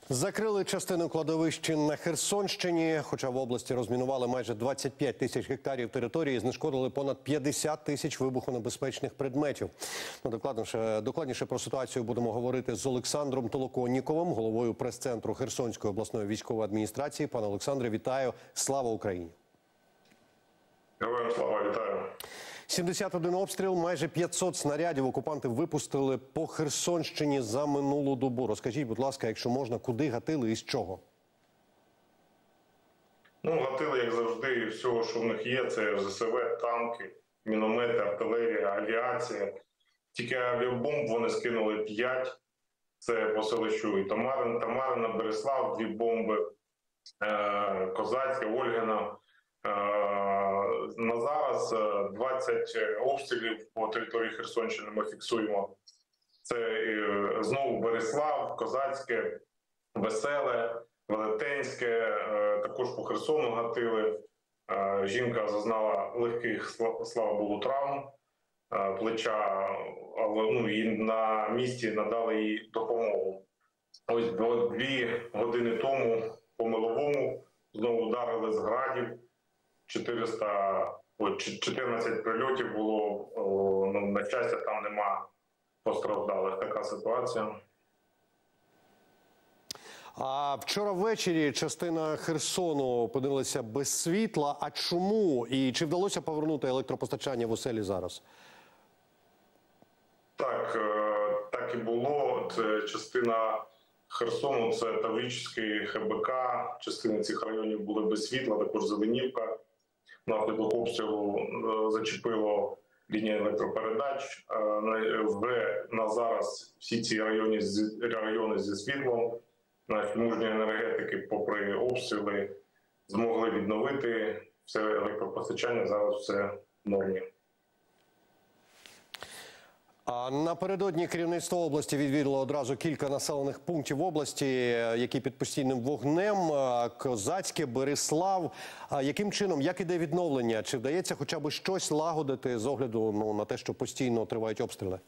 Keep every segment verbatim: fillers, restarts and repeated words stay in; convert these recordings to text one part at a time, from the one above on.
Закрили частину кладовищ на Херсонщині, хоча в області розмінували майже двадцять п'ять тисяч гектарів території і знешкодили понад п'ятдесят тисяч вибухонебезпечних предметів. Ну, докладніше, докладніше про ситуацію будемо говорити з Олександром Толоконніковим, головою прес-центру Херсонської обласної військової адміністрації. Пане Олександре, вітаю. Слава Україні! Героям слава, вітаю. сімдесят один обстріл, майже п'ятсот снарядів окупанти випустили по Херсонщині за минулу добу. Розкажіть, будь ласка, якщо можна, куди гатили і з чого? Ну, гатили, як завжди, всього, що в них є. Це ЗСВ, танки, міномети, артилерія, авіація. Тільки авіабомб вони скинули п'ять. Це по селищу і Тамарин, Тамарина, Береслав, дві бомби, е Козацьке, Ольгина. На зараз двадцять обстрілів по території Херсонщини ми фіксуємо. Це знову Береслав, Козацьке, Веселе, Велетенське, також по Херсону гатили. Жінка зазнала легких, слава Богу, травм плеча, але ну, і на місці надали їй допомогу. Ось дві години тому по Миловому знову ударили з градів. чотириста, чотирнадцять прильотів було, ну, на щастя, там нема постраждалих. Така ситуація. А вчора ввечері частина Херсону опинилася без світла. А чому? І чи вдалося повернути електропостачання в оселі зараз? Так, так і було. Це частина Херсону, це Таврічський, ХБК. Частина цих районів були без світла, також Зеленівка. Внаслідок обстрілу зачепило лінію електропередач. Вже на зараз всі ці райони, райони зі світлом, наші мужні енергетики, попри обстріли, змогли відновити все електропостачання, зараз все в нормі. А напередодні керівництво області відвідало одразу кілька населених пунктів області, які під постійним вогнем. Козацьке, Береслав. Яким чином, як іде відновлення? Чи вдається хоча б щось лагодити з огляду ну, на те, що постійно тривають обстріли?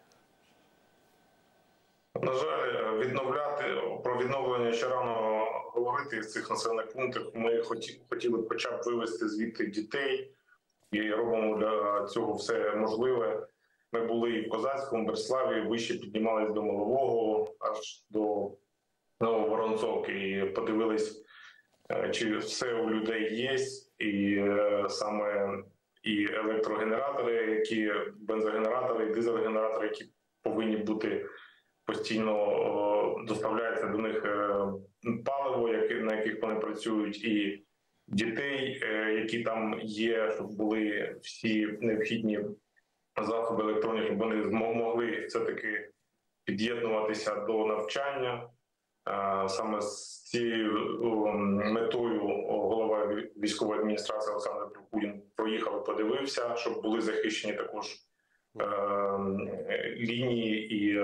На жаль, відновляти, про відновлення ще рано говорити з цих населених пунктів. Ми хотіли хоча б вивезти звідти дітей і робимо для цього все можливе. Ми були і в Козацькому, Береславі, вище піднімались до Малового, аж до Нововоронцовки, і подивились, чи все у людей є, і саме і електрогенератори, які бензогенератори, і дизель-генератори, які повинні бути постійно, доставляється до них паливо, на яких вони працюють, і дітей, які там є, щоб були всі необхідні засоби електронні, щоб вони змогли все-таки під'єднуватися до навчання. Саме з цією метою голова військової адміністрації Олександр Прокудін проїхав і подивився, щоб були захищені також лінії і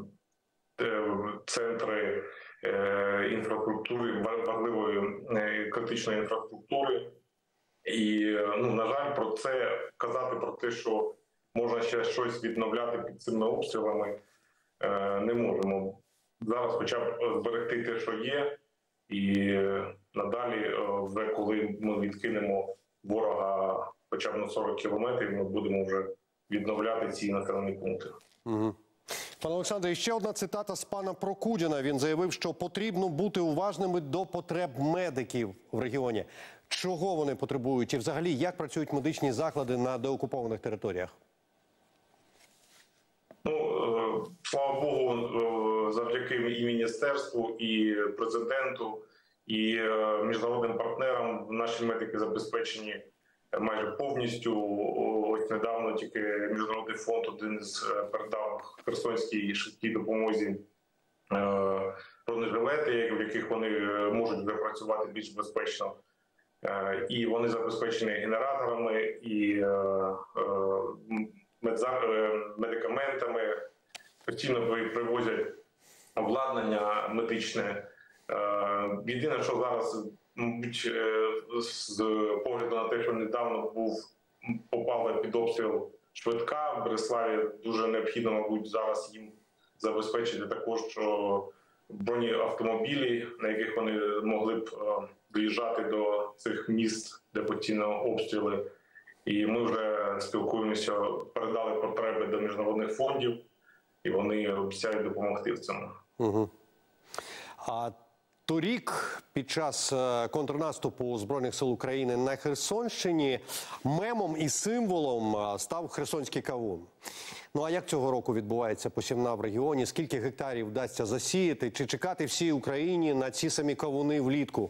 центри інфраструктури, важливої критичної інфраструктури. І, ну, на жаль, про це казати, про те, що можна ще щось відновляти під цими обстрілами, не можемо. Зараз хоча б зберегти те, що є, і надалі, вже коли ми відкинемо ворога хоча б на сорок кілометрів, ми будемо вже відновляти ці населені пункти. Угу. Пане Олександре, ще одна цитата з пана Прокудіна. Він заявив, що потрібно бути уважними до потреб медиків в регіоні. Чого вони потребують і взагалі як працюють медичні заклади на деокупованих територіях? Ну, слава Богу, завдяки і міністерству, і президенту, і міжнародним партнерам наші медики забезпечені майже повністю. Ось недавно тільки Міжнародний фонд один з передав Херсонській швидкій допомозі бронежилети, в яких вони можуть вже працювати більш безпечно. І вони забезпечені генераторами і медикаментами, постійно привозять обладнання медичне. Єдине, що зараз, мабуть, з погляду на те, що недавно був попала під обстріл швидка в Береславі, дуже необхідно, мабуть, зараз їм забезпечити також, що бронеавтомобілі, на яких вони могли б доїжджати до цих міст, де постійно обстріли. І ми вже спілкуємося, передали потреби до міжнародних фондів, і вони обіцяють допомогти в цьому. Угу. А торік під час контрнаступу Збройних сил України на Херсонщині мемом і символом став херсонський кавун. Ну а як цього року відбувається посівна в регіоні? Скільки гектарів вдасться засіяти? Чи чекати всій Україні на ці самі кавуни влітку?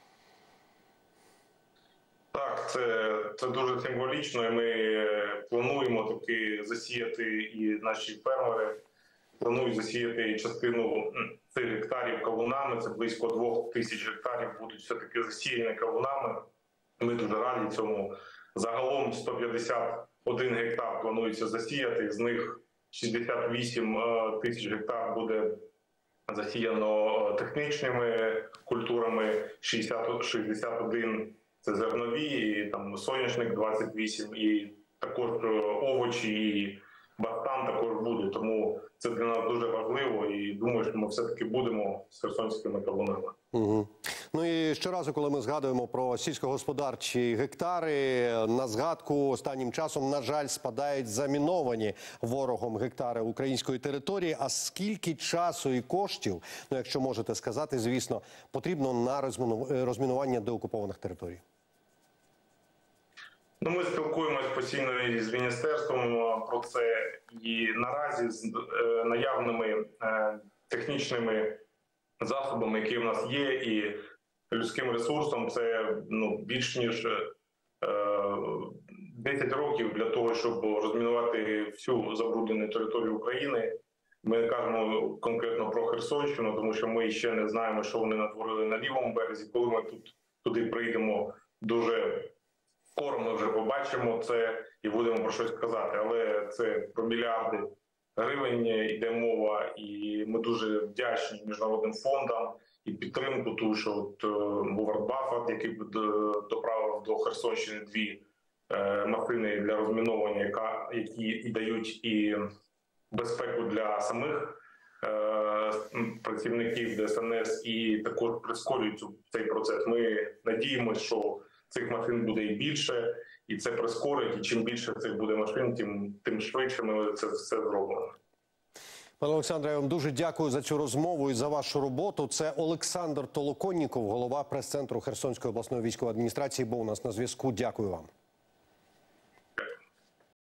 Так, це, це дуже символічно, і ми плануємо таки засіяти, і наші фермери планують засіяти частину цих гектарів кавунами. Це близько двох тисяч гектарів будуть все-таки засіяні кавунами. Ми дуже раді цьому. Загалом сто п'ятдесят один гектар планується засіяти, з них шістдесят вісім тисяч гектар буде засіяно технічними культурами, шістдесят, шістдесят один це зернові, і там соняшник двадцять вісім, і також овочі, і баштан також буде. Тому це для нас дуже важливо, і думаю, що ми все-таки будемо з херсонськими кавунами. Угу. Ну і щоразу, коли ми згадуємо про сільськогосподарчі гектари, на згадку останнім часом, на жаль, спадають заміновані ворогом гектари української території. А скільки часу і коштів, ну якщо можете сказати, звісно, потрібно на розмінування деокупованих територій? Ну, ми спілкуємось постійно з міністерством про це, і наразі з е, наявними е, технічними засобами, які в нас є, і людським ресурсом, це ну, більш ніж е, десять років для того, щоб розмінувати всю забруднену територію України. Ми не кажемо конкретно про Херсонщину, тому що ми ще не знаємо, що вони натворили на лівому березі. Коли ми тут туди прийдемо дуже скоро, ми вже побачимо це і будемо про щось казати. Але це про мільярди гривень йде мова, і ми дуже вдячні міжнародним фондам і підтримку, тому що от Говард Баффет, який доправив до Херсонщини дві е, машини для розміновування, яка, які і дають і безпеку для самих е, працівників Де Ес Ен Ес, і також прискорюють цей процес. Ми надіємося, що цих машин буде і більше, і це прискорить, і чим більше цих буде машин, тим, тим швидше ми це все зробимо. Пане Олександре, я вам дуже дякую за цю розмову і за вашу роботу. Це Олександр Толоконніков, голова прес-центру Херсонської обласної військової адміністрації, був у нас на зв'язку. Дякую вам.